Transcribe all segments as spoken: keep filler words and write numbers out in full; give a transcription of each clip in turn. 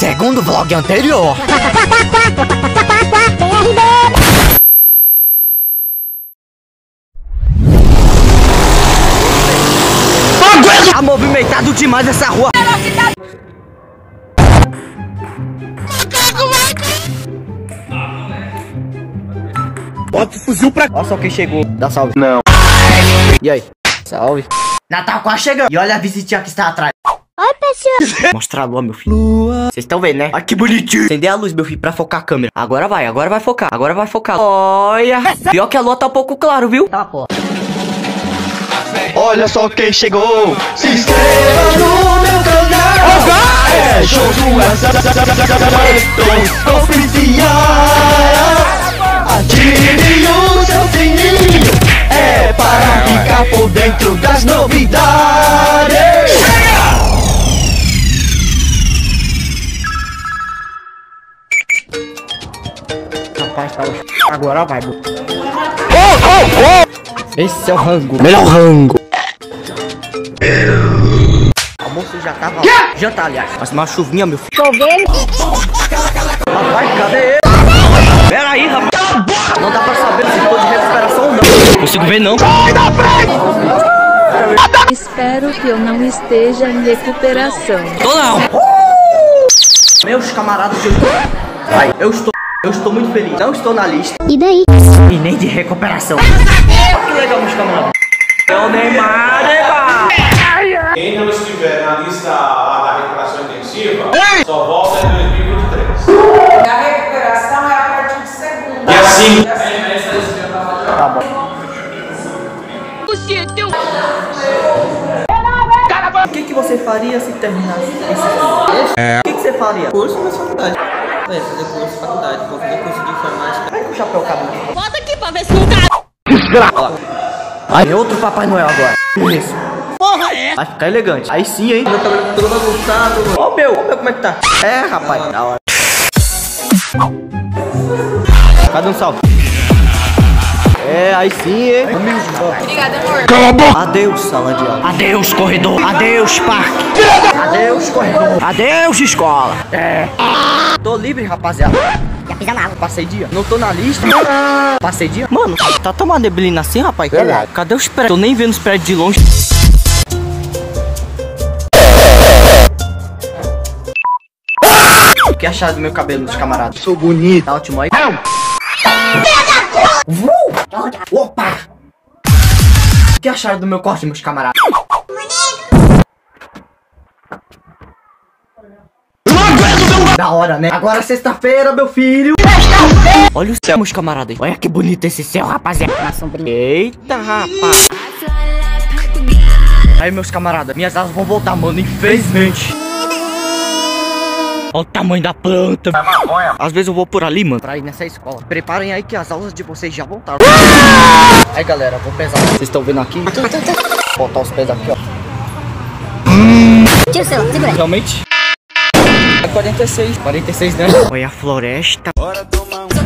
Segundo vlog anterior. Tá movimentado demais essa rua. Bota o fuzil pra... Olha só quem chegou. Dá salve. Não. E aí? Salve. Natal quase chegando. E olha a visitinha que está atrás. Oi, pessoal. Mostra a lua, meu filho. Lua. Vocês estão vendo, né? Olha que bonitinho. Acender a luz, meu filho, pra focar a câmera. Agora vai, agora vai focar. Agora vai focar. Olha. Pior que a lua tá um pouco claro, viu? Tá, pô. Olha só quem chegou. Se inscreva no meu canal. É Josué Oficial. Ative o seu sininho. É para ficar por dentro das novidades. Rapaz, tá... Agora vai, meu. Oh, oh, oh. Esse é o rango. Melhor rango. O almoço já tava... Yeah! Jantar, aliás. Mas uma chuvinha, meu filho. Chovendo. Rapaz, cadê ele? Pera aí, rapaz. Não dá pra saber se tô de recuperação ou não. Não consigo ver, não. Espero que eu não esteja em recuperação. Tô não. Uh! Meus camaradas, eu estou... Ai, eu estou... Eu estou muito feliz. Não estou na lista. E daí? E nem de recuperação. Que legal, meus camaradas. É o Neymar, Neymar. Quem não estiver na lista lá da recuperação intensiva, só volta em dois mil e vinte e três. A recuperação é a partir de segunda. E assim... Tá bom. O que, que você faria se terminasse esse curso? É. O que, que você faria? Curso na faculdade. É, fazer curso de faculdade, vou fazer curso de informática. Vai com o chapéu cabelo. Bota aqui pra ver se não tá. Desgraça. Aí é outro Papai Noel agora. Isso. Porra, é? Vai ficar elegante. Aí sim, hein? Meu cabelo todo bagunçado. Ó o meu, ó o meu como é que tá. É, rapaz. Da hora. Cadê um salve? É, aí sim, hein? Obrigada, amor. Cala a boca! Adeus, sala de aula. Adeus, corredor. Adeus, parque. Adeus, corredor. Adeus, escola. É. Tô livre, rapaziada. Já pisa na água. Passei dia. Não tô na lista. Passei dia. Mano, tá tão uma neblina assim, rapaz? Verdade. Cadê os prédios? Tô nem vendo os prédios de longe. O que acharam do meu cabelo, meus camaradas? Sou bonito. Tá ótimo aí? Não! Opa! O que acharam do meu corte, meus camaradas? Da hora, né? Agora é sexta-feira, meu filho. Olha o céu, meus camaradas. Olha que bonito esse céu, rapaziada. Eita, rapaz. Aí, meus camaradas, minhas asas vão voltar, mano, infelizmente. Olha o tamanho da planta. Às vezes eu vou por ali, mano, pra ir nessa escola. Preparem aí que as aulas de vocês já voltaram. Aí, galera, vou pesar. Vocês estão vendo aqui? Vou botar os pés aqui, ó. Tira o seu, segura aí. Realmente? É quarenta e seis. quarenta e seis, né? Olha a floresta. Bora tomar um...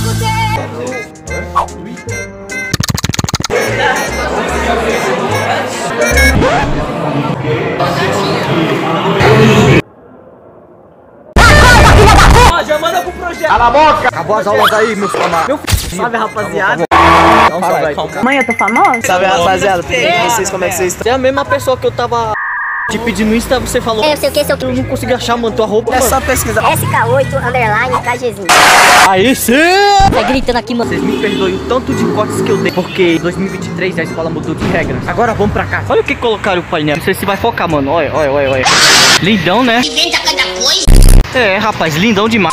Já manda pro projeto. Cala a boca. Acabou as aulas aí, meus camaradas. Meu filho. Salve, rapaziada. Não, salve. Mãe, eu tô famosa? Salve, rapaziada. Tudo bem com vocês? Como é que vocês estão? Você é a mesma pessoa que eu tava te pedindo no Insta, você falou. É, eu sei o que, seu... Eu não consegui achar, mano, tua roupa. É mano. só pesquisar. S K oito, underline, KGzinho. Aí sim! Tá gritando aqui, mano. Vocês me perdoem o tanto de cortes que eu dei, porque em dois mil e vinte e três a escola mudou de regras. Agora vamos pra cá. Olha o que colocaram o painel. Não sei se vai focar, mano. Olha, olha, olha, olha. Lindão, né? Inventa cada coisa. É, rapaz, lindão demais.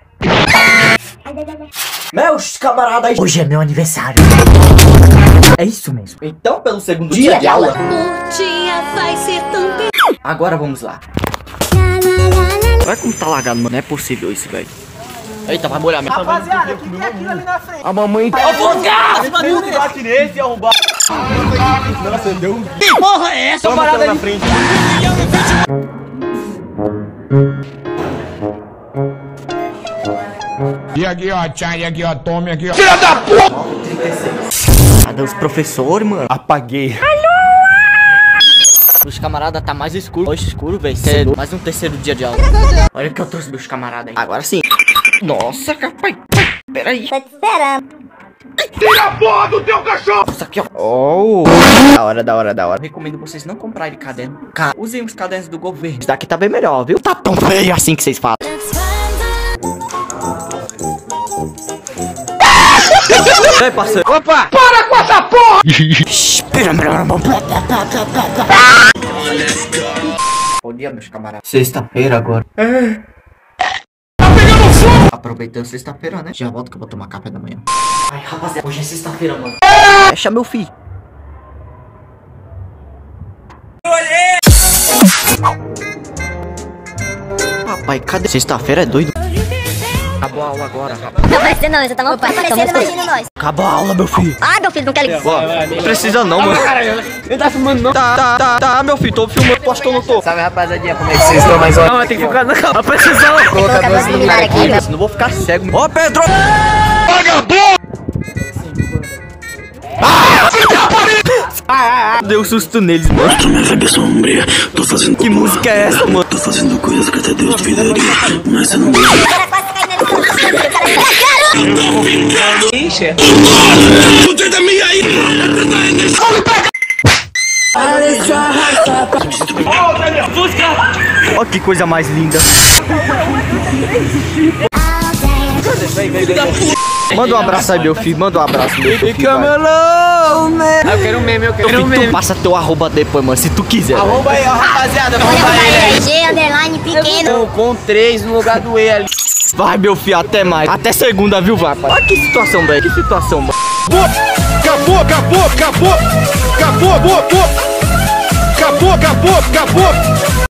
Meus camaradas, hoje é meu aniversário. É isso mesmo. Então, pelo segundo dia, dia de aula, Dia vai ser tão... agora vamos lá. Olha como tá lagado, mano. Não é possível isso, velho. Eita, vai molhar minha. Rapaziada, o que, que é aquilo ali na frente? A mamãe tá... Ó, vou bate nesse, arrombar. Nossa, deu um... Que porra é essa? Toma parada na frente. E aqui, ó, tchau, e aqui, ó, tome aqui, ó. Filha da puta! trinta e seis. Cadê os professores, mano? Apaguei. Os camaradas tá mais escuro. Hoje escuro, velho. Cedo. Mais um terceiro dia de aula. Olha o que eu trouxe meus camaradas aí. Agora sim. Nossa, capaz. Peraí. Tô te esperando. Tira a porra do teu cachorro! Isso aqui, ó. Oh. Da hora, da hora, da hora. Recomendo vocês não comprarem caderno. Ca Usem os cadernos do governo. Isso daqui tá bem melhor, viu? Tá tão feio assim que vocês falam. Ei, parceiro. Opa! Para com essa porra! Espera, bom dia, meus camaradas. Sexta-feira agora. É. Tá pegando fogo! Aproveitando sexta-feira, né? Já volto que eu vou tomar café da manhã. Ai, rapaziada, hoje é sexta-feira, mano. É. Fecha meu filho. Olhei! Papai, cadê? Sexta-feira é doido. Acabou a aula agora, rapaz. Não vai ser não, você tá mal parecendo, imagina nós. Acabou a aula, meu filho. Ah, meu filho, não quer ligar. Não precisa não, mano. Ele tá filmando não? Tá, tá, tá, tá, meu filho, tô filmando, posto ou não tô? Salve, rapaziadinha, como é que vocês estão mais uma? Não, tem que focar na calma. Precisão. Vou colocar duas luminárias aqui, velho. Não vou ficar cego. Ó, Pedro! Vagabundo! Ah! Deu susto neles, mano. Tô minha vibe sombria, tô fazendo. Que música é essa, mano? Tô fazendo coisas que até Deus pediria, mas você não. Ixi. Você da minha aí! Ó, que coisa mais linda. Manda um abraço aí, meu filho. Manda um abraço, meu filho. Eu quero um meme, eu quero um meme. Tu passa teu arroba depois, mano, se tu quiser. Arroba aí, ó, rapaziada. Arroba aí. G, underline, pequeno. Com três no lugar do E ali. Vai, meu filho, até mais. Até segunda, viu, vai? Olha que situação, velho. Que situação, mano. Acabou, acabou, acabou! Acabou, acabou! Acabou, acabou, acabou!